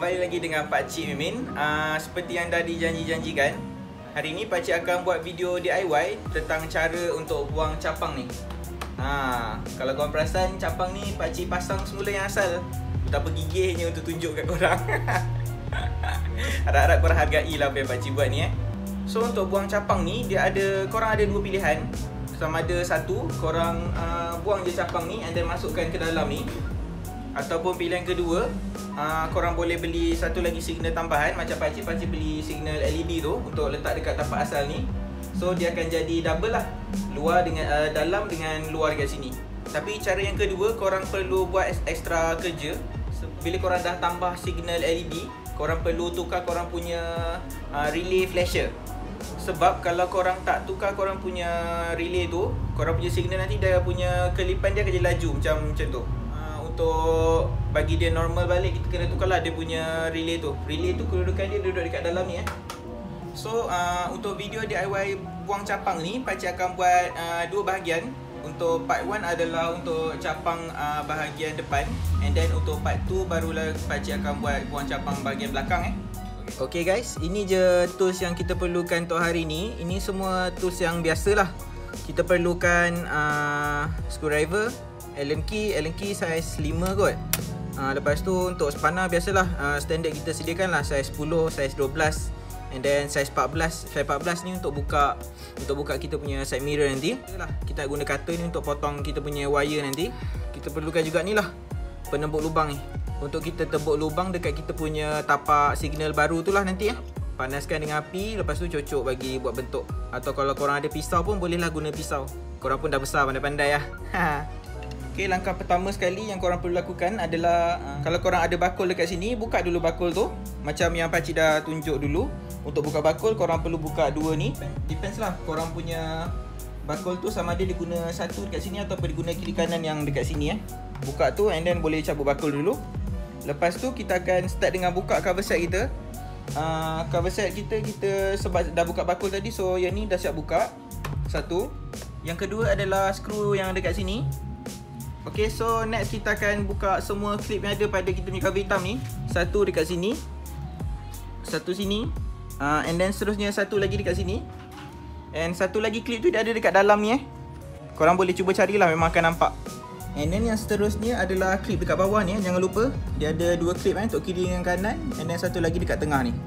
kembali lagi dengan Pakcik Mimin. Seperti yang dah dijanji-janjikan, hari ni Pakcik akan buat video DIY tentang cara untuk buang capang ni. Kalau korang perasan, capang ni Pakcik pasang semula yang asal, betapa gigihnya untuk tunjuk kat korang. Harap-harap korang hargai lah apa yang Pakcik buat ni So untuk buang capang ni, korang ada dua pilihan. Sama ada satu, korang buang je capang ni and then masukkan ke dalam ni. Ataupun pilihan kedua, korang boleh beli satu lagi signal tambahan. Macam Pakcik beli signal LED tu untuk letak dekat tapak asal ni. So dia akan jadi double lah, luar dengan dalam dengan luar dekat sini. Tapi cara yang kedua, korang perlu buat extra kerja. Bila korang dah tambah signal LED, korang perlu tukar korang punya relay flasher. Sebab kalau korang tak tukar korang punya relay tu, korang punya signal nanti dia punya kelipan dia akan jadi laju macam tu. Untuk bagi dia normal balik, kita kena tukarlah dia punya relay tu. Relay tu kedudukan dia duduk dekat dalam ni So untuk video DIY buang capang ni, Pakcik akan buat dua bahagian. Untuk part 1 adalah untuk capang bahagian depan, and then untuk part 2 barulah Pakcik akan buat buang capang bahagian belakang Okay guys, ini je tools yang kita perlukan untuk hari ni. Ini semua tools yang biasalah. Kita perlukan screwdriver, Allen key size 5 kot. Lepas tu untuk spanner biasalah, standard kita sediakan lah, size 10, size 12, and then size 14. Size 14 ni untuk buka kita punya side mirror nanti. Kita guna cutter ni untuk potong kita punya wire nanti. Kita perlukan juga ni lah, penembuk lubang ni, untuk kita tembuk lubang dekat kita punya tapak signal baru tu lah nanti Panaskan dengan api, lepas tu cocok bagi buat bentuk. Atau kalau korang ada pisau pun bolehlah guna pisau. Korang pun dah besar, pandai-pandai lah. Okay, langkah pertama sekali yang korang perlu lakukan adalah kalau korang ada bakul dekat sini, buka dulu bakul tu. Macam yang Pakcik dah tunjuk dulu. Untuk buka bakul, korang perlu buka dua ni. Depends lah korang punya bakul tu sama ada diguna satu dekat sini ataupun diguna kiri kanan yang dekat sini Buka tu and then boleh cabut bakul dulu. Lepas tu kita akan start dengan buka cover set kita. Cover set kita sebab dah buka bakul tadi, so yang ni dah siap buka. Satu. Yang kedua adalah skru yang dekat sini. Okay, so next kita akan buka semua klip yang ada pada kita punya cover hitam ni. Satu dekat sini, satu sini, and then seterusnya satu lagi dekat sini. And satu lagi klip tu dia ada dekat dalam ni Korang boleh cuba carilah, memang akan nampak. And then yang seterusnya adalah klip dekat bawah ni jangan lupa. Dia ada dua klip untuk kiri dan kanan. And then satu lagi dekat tengah ni.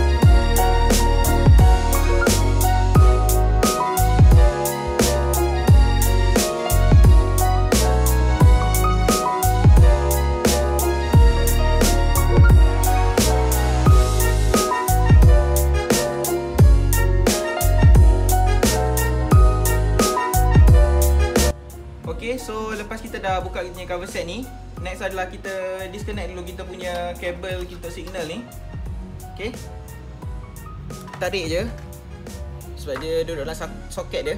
Okay, so lepas kita dah buka kita punya cover set ni, next adalah kita disconnect dulu kita punya kabel kita signal ni. Okay, tarik je sebab dia duduk dalam soket dia.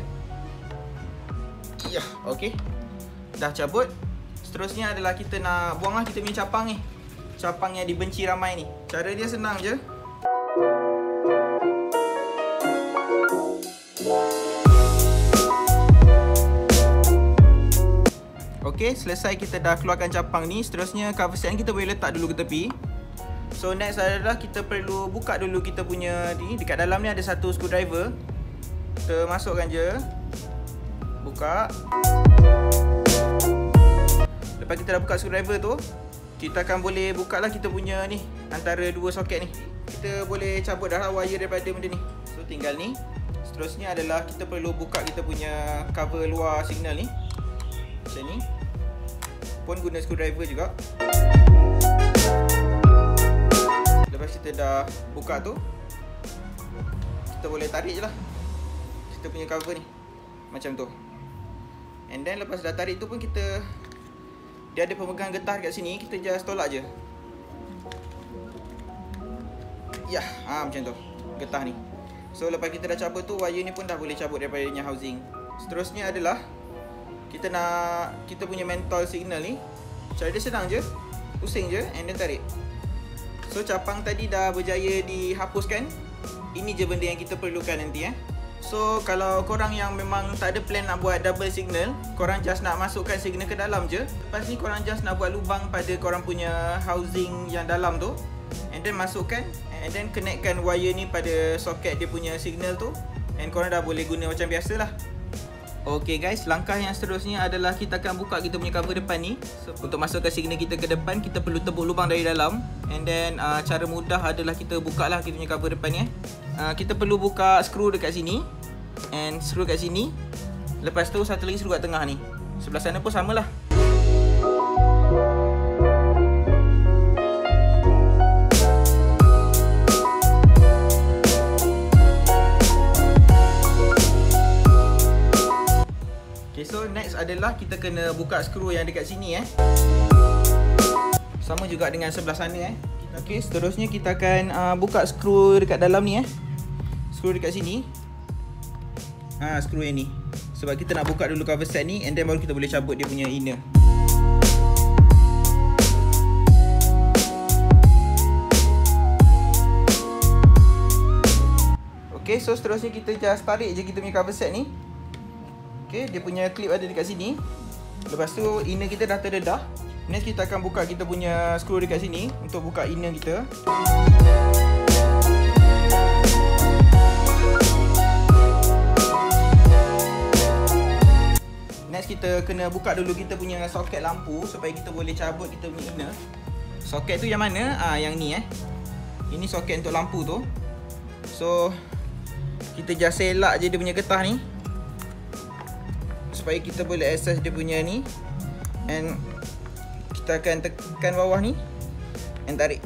Okay, dah cabut. Seterusnya adalah kita nak buanglah kita punya capang ni, capang yang dibenci ramai ni. Cara dia senang je. Okay, selesai kita dah keluarkan capang ni. Seterusnya cover set ni kita boleh letak dulu ke tepi. So next adalah kita perlu buka dulu kita punya ni. Dekat dalam ni ada satu screwdriver. Kita masukkan je. Buka. Lepas kita dah buka screwdriver tu, kita akan boleh buka lah kita punya ni, antara dua soket ni. Kita boleh cabut dah lah wire daripada benda ni. So tinggal ni. Seterusnya adalah kita perlu buka kita punya cover luar signal ni. Macam ni. Pun guna screwdriver juga. Lepas kita dah buka tu, kita boleh tarik je lah kita punya cover ni, macam tu. And then lepas dah tarik tu pun dia ada pemegang getah kat sini. Kita just tolak je. Macam tu getah ni. So lepas kita dah cabut tu, wire ni pun dah boleh cabut daripada dia housing. Seterusnya adalah kita punya mentol signal ni. Cara dia senang je, pusing je and then tarik. So capang tadi dah berjaya dihapuskan. Ini je benda yang kita perlukan nanti So kalau korang yang memang tak ada plan nak buat double signal, korang just nak masukkan signal ke dalam je. Lepas ni korang just nak buat lubang pada korang punya housing yang dalam tu. and then masukkan, and then connectkan wire ni pada soket dia punya signal tu, and korang dah boleh guna macam biasa lah. Ok guys, langkah yang seterusnya adalah kita akan buka kita punya cover depan ni. Untuk masukkan signal kita ke depan, kita perlu tebuk lubang dari dalam, and then cara mudah adalah kita buka lah kita punya cover depan ni. Kita perlu buka skru dekat sini, and skru kat sini. Lepas tu satu lagi skru kat tengah ni. Sebelah sana pun samalah. Okay, so next adalah kita kena buka skru yang dekat sini sama juga dengan sebelah sana Okay, seterusnya kita akan buka skru dekat dalam ni skru dekat sini. Skru yang ni. Sebab kita nak buka dulu cover set ni, and then baru kita boleh cabut dia punya inner. Okay, so seterusnya kita just tarik je kita punya cover set ni. Okay, dia punya clip ada dekat sini. Lepas tu inner kita dah terdedah. Next kita akan buka kita punya skru dekat sini untuk buka inner kita. Next kita kena buka dulu kita punya soket lampu supaya kita boleh cabut kita punya inner. Soket tu yang mana? Yang ni Ini soket untuk lampu tu. So kita just selak je dia punya getah ni supaya kita boleh access dia punya ni, and kita akan tekan bawah ni and tarik.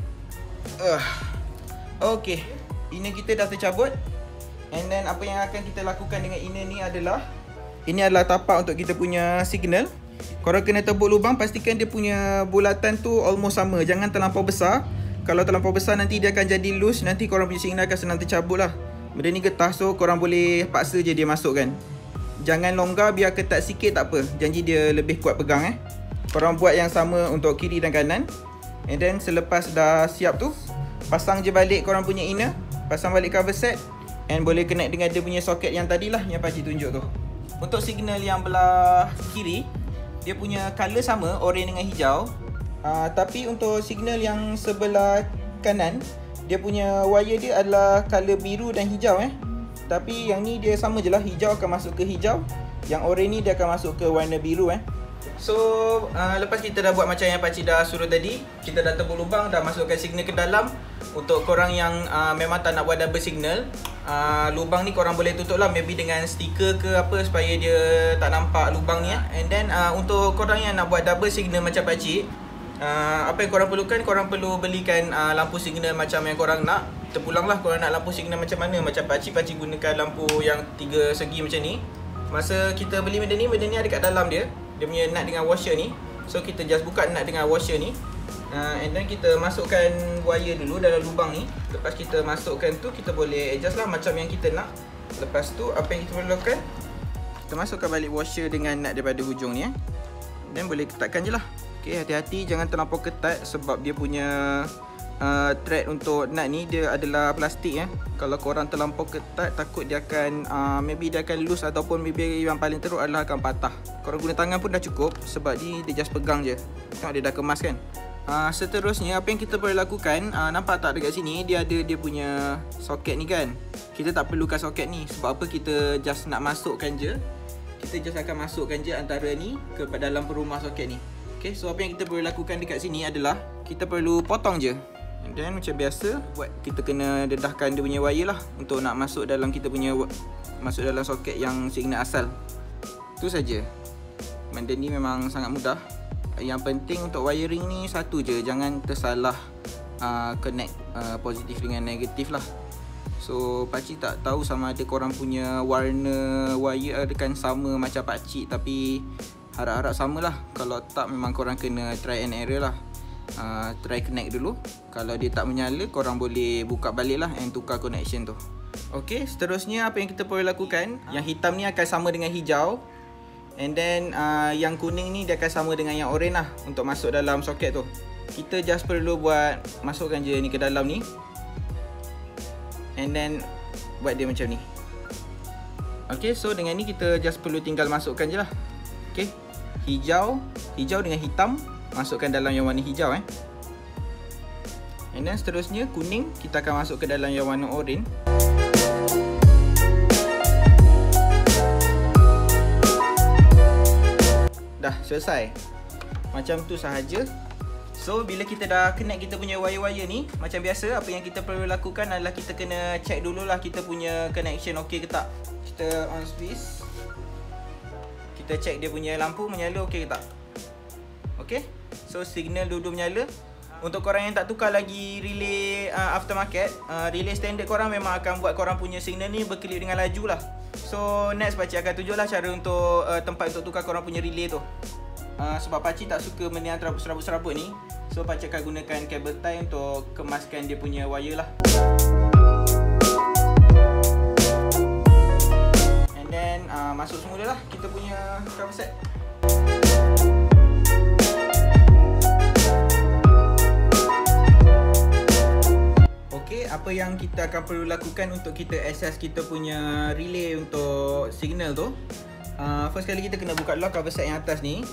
Okay, inner kita dah tercabut, and then apa yang akan kita lakukan dengan inner ni adalah, ini adalah tapak untuk kita punya signal. Korang kena tebuk lubang, pastikan dia punya bulatan tu almost sama, jangan terlampau besar. Kalau terlampau besar nanti dia akan jadi loose, nanti korang punya signal akan senang tercabut lah. Benda ni getah, so korang boleh paksa je dia masuk kan. Jangan longgar, biar ketat sikit tak apa, janji dia lebih kuat pegang Korang buat yang sama untuk kiri dan kanan. And then selepas dah siap tu, pasang je balik korang punya inner, pasang balik cover set, and boleh connect dengan dia punya soket yang tadilah yang pakcik tunjuk tu. Untuk signal yang belah kiri, dia punya colour sama, oranye dengan hijau. Tapi untuk signal yang sebelah kanan, dia punya wire dia adalah colour biru dan hijau Tapi yang ni dia sama je lah, hijau akan masuk ke hijau, yang oranye ni dia akan masuk ke warna biru So lepas kita dah buat macam yang pakcik dah suruh tadi, kita dah tebuk lubang, dah masukkan signal ke dalam. Untuk korang yang memang tak nak buat double signal, lubang ni korang boleh tutup lah, maybe dengan stiker ke apa, supaya dia tak nampak lubang ni And then untuk korang yang nak buat double signal macam pakcik, apa yang korang perlukan, korang perlu belikan lampu signal macam yang korang nak. Terpulang lah korang nak lampu signal macam mana. Macam pakcik gunakan lampu yang 3 segi macam ni. Masa kita beli benda ni ada kat dalam dia punya nut dengan washer ni. So kita just buka nut dengan washer ni, and then kita masukkan wire dulu dalam lubang ni. Lepas kita masukkan tu, kita boleh adjust lah macam yang kita nak. Lepas tu apa yang kita perlu lakukan, kita masukkan balik washer dengan nut daripada hujung ni dan boleh ketatkan je lah. Okay, hati-hati jangan terlampau ketat, sebab dia punya thread untuk nut ni dia adalah plastik Kalau korang terlampau ketat, takut dia akan maybe dia akan loose, ataupun maybe yang paling teruk adalah akan patah. Korang guna tangan pun dah cukup, sebab dia just pegang je. Tengok dia dah kemas kan. Seterusnya apa yang kita perlu lakukan, nampak tak dekat sini dia ada dia punya soket ni kan. Kita tak perlukan soket ni, sebab apa, kita just nak masukkan je. Kita just akan masukkan je antara ni ke dalam perumah soket ni. Okay, so apa yang kita perlu lakukan dekat sini adalah kita perlu potong je. And then macam biasa, kita kena dedahkan dia punya wire lah untuk nak masuk dalam kita punya, masuk dalam soket yang signal asal. Itu saja. Benda ni memang sangat mudah. Yang penting untuk wiring ni satu je, jangan tersalah connect positif dengan negatif lah. So pakcik tak tahu sama ada korang punya warna wire adakan sama macam pakcik, tapi harap-harap samalah. Kalau tak, memang korang kena try and error lah. Try connect dulu. Kalau dia tak menyala, korang boleh buka balik lah and tukar connection tu. Ok, seterusnya apa yang kita perlu lakukan, yang hitam ni akan sama dengan hijau, and then yang kuning ni dia akan sama dengan yang orange lah untuk masuk dalam soket tu. Kita just perlu buat, masukkan je ni ke dalam ni, and then buat dia macam ni. Ok, so dengan ni kita just perlu tinggal masukkan je lah. Ok, hijau dengan hitam, masukkan dalam yang warna hijau And then seterusnya kuning kita akan masuk ke dalam yang warna oren. Dah selesai. Macam tu sahaja. So bila kita dah connect kita punya wire-wire ni, macam biasa apa yang kita perlu lakukan adalah kita kena check dululah kita punya connection okey ke tak. Kita on switch. Kita check dia punya lampu menyala okey ke tak. Okey. So signal dulu menyala. Untuk korang yang tak tukar lagi relay aftermarket, relay standard korang memang akan buat korang punya signal ni berkelip dengan laju lah. So next pakcik akan tunjuklah cara untuk tempat untuk tukar korang punya relay tu. Sebab pakcik tak suka benda yang serabut-serabut ni, so pakcik akan gunakan kabel tie untuk kemaskan dia punya wire lah. And then masuk semula lah kita punya cover set. Okay, apa yang kita akan perlu lakukan untuk kita access kita punya relay untuk signal tu, first kali kita kena buka dulu cover set yang atas ni.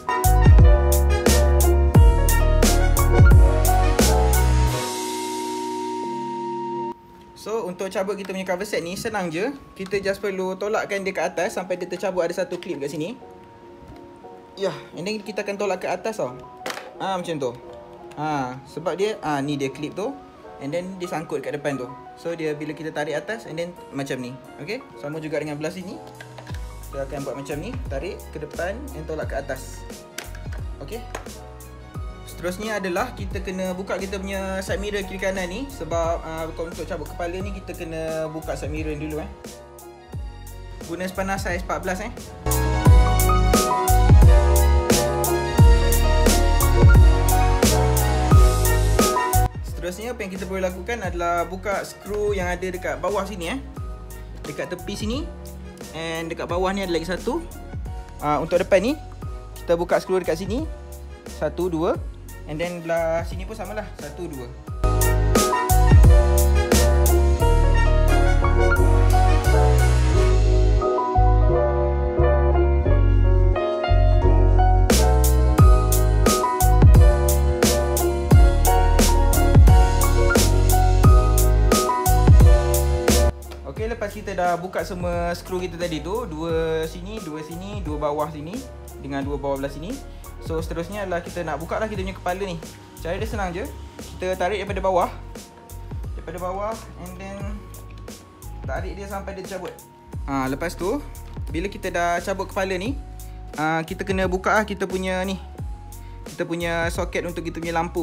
So untuk cabut kita punya cover set ni senang je. Kita just perlu tolakkan dia ke atas sampai dia tercabut, ada satu clip kat sini. Ya, and then kita akan tolak ke atas tau. Macam tu. Sebab dia ni dia clip tu. And then dia sangkut kat depan tu. So dia bila kita tarik atas and then macam ni. Okay, sama juga dengan belah sini. Kita akan buat macam ni, tarik ke depan dan tolak ke atas. Okay. Seterusnya adalah kita kena buka kita punya side mirror kiri kanan ni. Sebab untuk cabut kepala ni kita kena buka side mirror dulu Guna spanner saiz 14 Seterusnya apa yang kita boleh lakukan adalah buka skru yang ada dekat bawah sini dekat tepi sini. And dekat bawah ni ada lagi satu. Untuk depan ni kita buka skru dekat sini. 1, 2. And then belah sini pun samalah. 1, 2. Okay, lepas kita dah buka semua skru kita tadi tu, 2 sini, 2 sini, 2 bawah sini dengan 2 bawah belah sini. So seterusnya adalah kita nak buka lah kita punya kepala ni. Cara dia senang je. Kita tarik daripada bawah. And then tarik dia sampai dia cabut. Lepas tu bila kita dah cabut kepala ni, kita kena buka lah kita punya ni. Kita punya soket untuk kita punya lampu.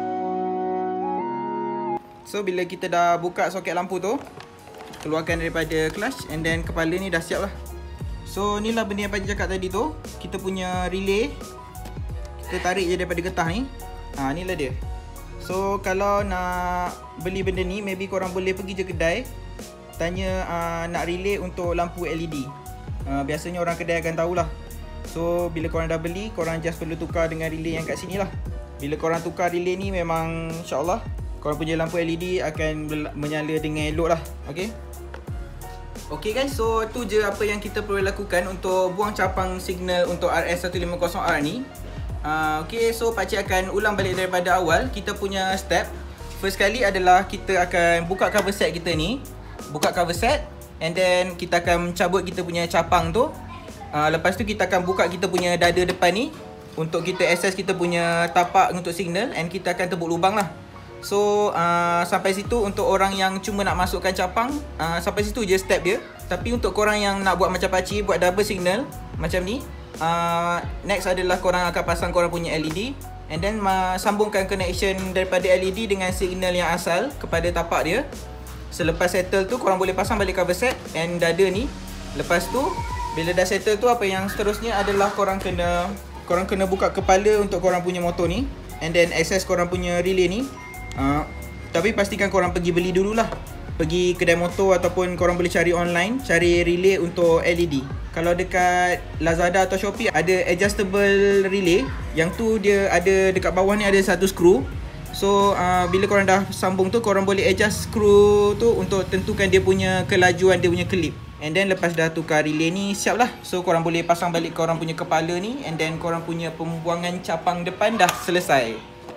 So bila kita dah buka soket lampu tu, keluarkan daripada clutch and then kepala ni dah siap lah. So inilah benda yang Pakcik cakap tadi tu. Kita punya relay, kita tarik je daripada getah ni. Inilah dia. So kalau nak beli benda ni, maybe korang boleh pergi je kedai, tanya nak relay untuk lampu LED. Biasanya orang kedai akan tahulah. So bila korang dah beli, korang just perlu tukar dengan relay yang kat sini lah. Bila korang tukar relay ni, memang insyaAllah korang punya lampu LED akan menyala dengan elok lah. Okay guys, so tu je apa yang kita perlu lakukan untuk buang capang signal untuk RS150R ni. Okay, so pakcik akan ulang balik daripada awal kita punya step. First kali adalah kita akan buka cover set kita ni. Buka cover set and then kita akan cabut kita punya capang tu. Lepas tu kita akan buka kita punya dada depan ni untuk kita access kita punya tapak untuk signal, and kita akan tebuk lubang lah. So sampai situ untuk orang yang cuma nak masukkan capang, sampai situ je step dia. Tapi untuk korang yang nak buat macam pakcik, buat double signal macam ni, next adalah korang akan pasang korang punya LED, and then sambungkan connection daripada LED dengan signal yang asal kepada tapak dia. Selepas settle tu, korang boleh pasang balik cover set and dada ni. Lepas tu bila dah settle tu, apa yang seterusnya adalah korang kena buka kepala untuk korang punya motor ni, and then access korang punya relay ni. Tapi pastikan korang pergi beli dululah. Pergi kedai motor ataupun korang boleh cari online, cari relay untuk LED. Kalau dekat Lazada atau Shopee ada adjustable relay. Yang tu dia ada dekat bawah ni ada satu skru. So bila korang dah sambung tu, korang boleh adjust skru tu untuk tentukan dia punya kelajuan, dia punya klip. And then lepas dah tukar relay ni, siap lah. So korang boleh pasang balik korang punya kepala ni, and then korang punya pembuangan capang depan dah selesai.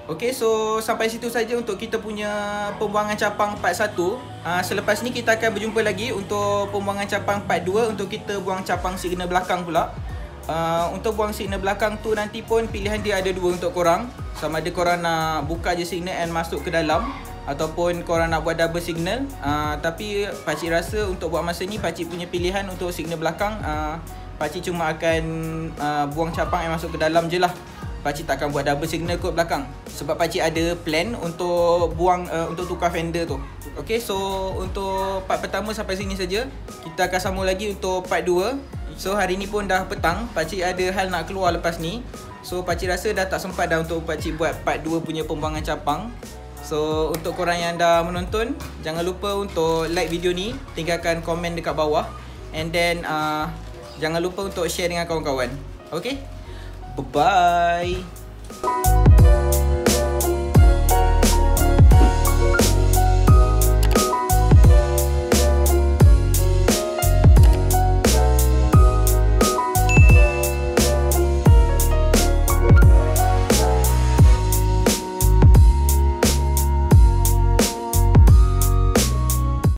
Okay, so sampai situ saja untuk kita punya pembuangan capang part 1. Selepas ni kita akan berjumpa lagi untuk pembuangan capang part 2 untuk kita buang capang signal belakang pula. Untuk buang signal belakang tu nanti pun pilihan dia ada dua untuk korang. Sama ada korang nak buka je signal and masuk ke dalam, ataupun korang nak buat double signal. Tapi pakcik rasa untuk buat masa ni pakcik punya pilihan untuk signal belakang, pakcik cuma akan buang capang yang masuk ke dalam je lah. Pakcik takkan buat double signal kot belakang, sebab pakcik ada plan untuk buang untuk tukar fender tu. Okay, so untuk part pertama sampai sini saja. Kita akan sambung lagi untuk part 2. So hari ni pun dah petang, pakcik ada hal nak keluar lepas ni. So pakcik rasa dah tak sempat dah untuk pakcik buat part 2 punya pembuangan capang. So untuk korang yang dah menonton, jangan lupa untuk like video ni, tinggalkan komen dekat bawah, and then jangan lupa untuk share dengan kawan-kawan. Okay, bye-bye.